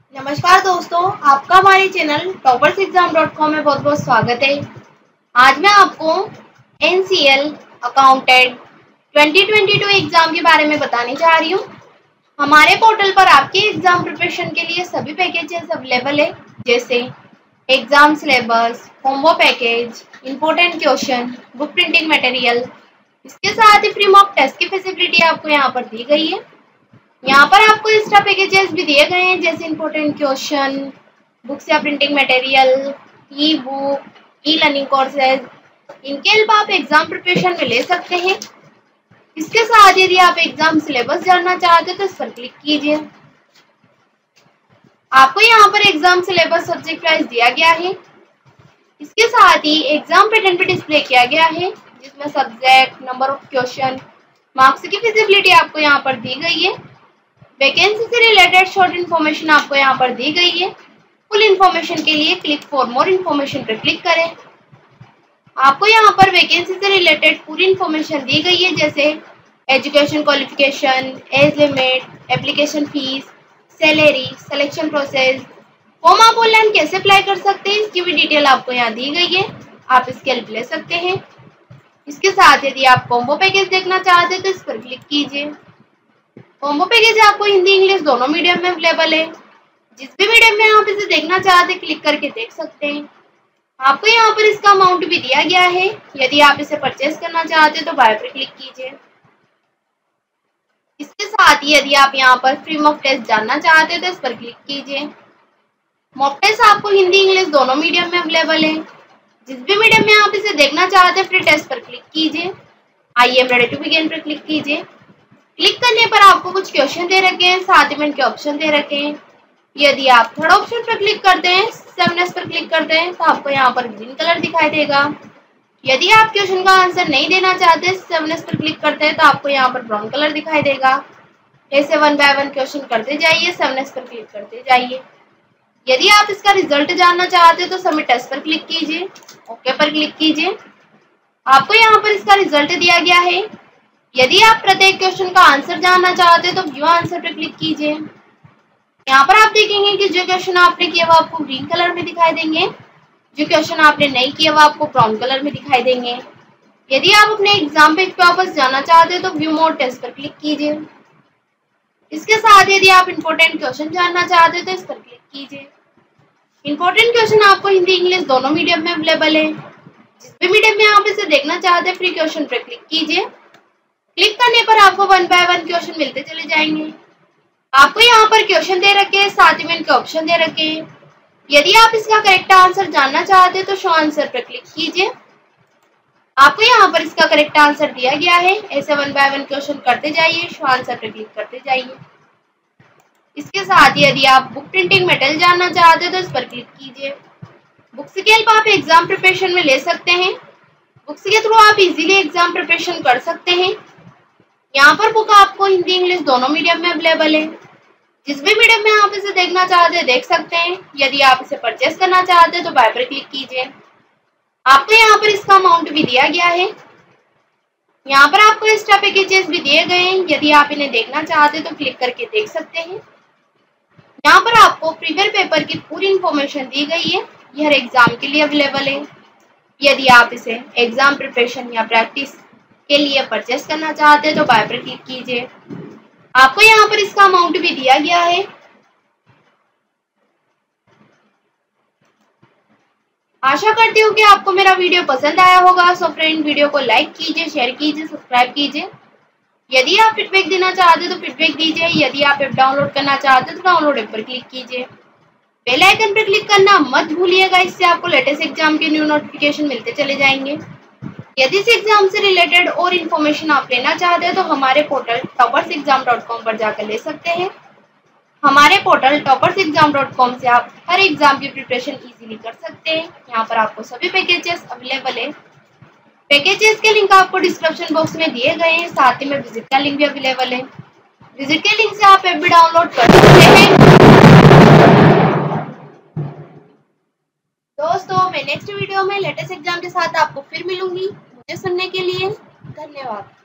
नमस्कार दोस्तों, आपका हमारे चैनल toppersexam.com में बहुत बहुत स्वागत है। आज मैं आपको NCL अकाउंटेंट 2022 एग्जाम के बारे में बताने जा रही हूँ। हमारे पोर्टल पर आपके एग्जाम प्रिपरेशन के लिए सभी पैकेजेस अवेलेबल है, जैसे exam syllabus, homework package, important question, book printing material. इसके साथ ही फ्री मॉक टेस्ट की फैसिलिटी आपको यहाँ पर दी गई है। यहाँ पर आपको एक्स्ट्रा पैकेजेस भी दिए गए हैं, जैसे इम्पोर्टेंट क्वेश्चन, बुक्स या printing material, e book, e learning courses. इनके अलावा आप एग्जाम प्रिपरेशन में ले सकते हैं। इसके साथ यदि आप एग्जाम सिलेबस जानना चाहते हैं तो इस पर क्लिक कीजिए। आपको यहाँ पर एग्जाम सिलेबस सब्जेक्ट वाइज दिया गया है। इसके साथ ही एग्जाम पैटर्न भी डिस्प्ले किया गया है, जिसमें subject, number of question, marks की फिजिबिलिटी आपको यहाँ पर दी गई है। वैकेंसी से रिलेटेड शॉर्ट इन्फॉर्मेशन आपको यहाँ पर दी गई है। फुल इन्फॉर्मेशन के लिए क्लिक फॉर मोर इन्फॉर्मेशन पर क्लिक करें। आपको यहाँ पर वैकेंसी से रिलेटेड पूरी इन्फॉर्मेशन दी गई है, जैसे education qualification, age limit, application fees, salary, selection process, form आप ऑनलाइन कैसे अप्लाई कर सकते हैं, इसकी भी डिटेल आपको यहाँ दी गई है। आप इसकी हेल्प ले सकते हैं। इसके साथ यदि आप कॉम्बो पैकेज देखना चाहते हैं तो इस पर क्लिक कीजिए। कॉम्बो पैकेज आपको हिंदी इंग्लिश दोनों मीडियम में अवेलेबल है। जिस भी मीडियम में आप इसे देखना चाहते हैं क्लिक करके देख सकते हैं। आपको यहाँ पर इसका अमाउंट भी दिया गया है। यदि आप इसे परचेज करना चाहते हैं तो बाय पर क्लिक कीजिए। इसके साथ ही यदि आप यहाँ पर फ्री मॉक टेस्ट जानना चाहते हैं तो इस पर क्लिक कीजिए। मॉक टेस्ट आपको हिंदी इंग्लिश दोनों मीडियम में अवेलेबल है। जिस भी मीडियम में आप इसे देखना चाहते हैं फ्री टेस्ट पर क्लिक कीजिए। I am ready to begin पर क्लिक कीजिए। क्लिक करने पर आपको कुछ क्वेश्चन दे रखे हैं, साथ ही में इनके ऑप्शन दे रखे हैं। यदि आप थर्ड ऑप्शन पर क्लिक करते हैं, 7S पर क्लिक करते हैं, तो आपको यहाँ पर ग्रीन कलर दिखाई देगा। यदि आप क्वेश्चन का आंसर नहीं देना चाहते, 7S पर क्लिक करते हैं, तो आपको यहाँ पर ब्राउन कलर दिखाई देगा। ऐसे 1 बाय 1 क्वेश्चन करते जाइए, 7S पर क्लिक करते जाइए। यदि आप इसका रिजल्ट जानना चाहते हैं तो सबमिट टेस्ट पर क्लिक कीजिए, ओके पर क्लिक कीजिए। आपको यहाँ पर इसका रिजल्ट दिया गया है। यदि आप प्रत्येक क्वेश्चन का आंसर जानना चाहते हैं तो व्यू आंसर पर क्लिक कीजिए। यहाँ पर आप देखेंगे कि जो क्वेश्चन आपने किया वो आपको ग्रीन कलर में दिखाई देंगे, जो क्वेश्चन आपने नहीं किया वो आपको ब्राउन कलर में दिखाई देंगे। यदि आप अपने एग्जाम पेज पे वापस जाना चाहते हैं तो व्यू मोर टेस्ट पर क्लिक कीजिए। इसके साथ यदि आप इम्पोर्टेंट क्वेश्चन जानना चाहते हैं तो इस पर क्लिक कीजिए। इम्पोर्टेंट क्वेश्चन आपको हिंदी इंग्लिश दोनों मीडियम में अवेलेबल है। जिस भी मीडियम में आप इसे देखना चाहते हैं फ्री क्वेश्चन पर क्लिक कीजिए। क्लिक करने पर आपको 1 बाय 1 क्वेश्चन मिलते चले जाएंगे। आपको यहाँ पर क्वेश्चन दे रखे हैं, साथ ही में इनके ऑप्शन दे रखे हैं। यदि आप इसका करेक्ट आंसर जानना चाहते हैं तो शो आंसर पर क्लिक कीजिए। आपको यहाँ पर इसका करेक्ट आंसर दिया गया है। ऐसे 1 बाय 1 क्वेश्चन करते जाइए, शो आंसर पर क्लिक करते जाइए। इसके साथ ही यदि आप बुक प्रिंटिंग मटेरियल जानना चाहते हैं तो इस पर क्लिक कीजिए। बुक्स के हेल्प आप एग्जाम प्रिपरेशन में ले सकते हैं। बुक्स के थ्रू आप इजीली एग्जाम प्रिपरेशन कर सकते हैं। यहाँ पर बुक आपको हिंदी इंग्लिश दोनों मीडियम में अवेलेबल है। जिस भी मीडियम में आप इसे देखना चाहते हैं देख सकते हैं। यदि आप इसे परचेस करना चाहते हैं तो बाय पर क्लिक कीजिए। आपको यहाँ पर इसका अमाउंट भी दिया गया है। यहाँ पर आपको एक्स्ट्रा पैकेजेस भी दिए गए हैं। यदि आप इन्हें देखना चाहते हैं तो क्लिक करके देख सकते हैं। यहाँ पर आपको प्रीवियस पेपर की पूरी इंफॉर्मेशन दी गई है। यह एग्जाम के लिए अवेलेबल है। यदि आप इसे एग्जाम प्रिपरेशन या प्रैक्टिस के लिए परचेस करना चाहते हैं तो बाय पर क्लिक कीजिए। आपको यहाँ पर इसका अमाउंट भी दिया गया है। आशा करती हूँ कि आपको मेरा वीडियो पसंद आया होगा। सो फ्रेंड, वीडियो को लाइक कीजिए, शेयर कीजिए, सब्सक्राइब कीजिए। यदि आप फीडबैक देना चाहते हैं तो फीडबैक दीजिए। यदि आप ऐप डाउनलोड करना चाहते हैं तो डाउनलोड ऐप पर क्लिक कीजिए। बेल आइकन पर क्लिक करना मत भूलिएगा, इससे आपको लेटेस्ट एग्जाम के न्यू नोटिफिकेशन मिलते चले जाएंगे। यदि इस एग्जाम से रिलेटेड और इन्फॉर्मेशन आप लेना चाहते हैं तो हमारे पोर्टल toppersexam.com पर जाकर ले सकते हैं। हमारे पोर्टल toppersexam.com से आप हर एग्जाम की प्रिपरेशन इजीली कर सकते हैं। यहाँ पर आपको सभी पैकेजेस अवेलेबल है। पैकेजेस के लिंक आपको डिस्क्रिप्शन बॉक्स में दिए गए हैं, साथ ही में विजिट का लिंक भी अवेलेबल है। विजिट के लिंक से आप ऐप भी डाउनलोड कर सकते हैं। दोस्तों, मैं नेक्स्ट वीडियो में लेटेस्ट एग्जाम के साथ आपको फिर मिलूंगी। मुझे सुनने के लिए धन्यवाद।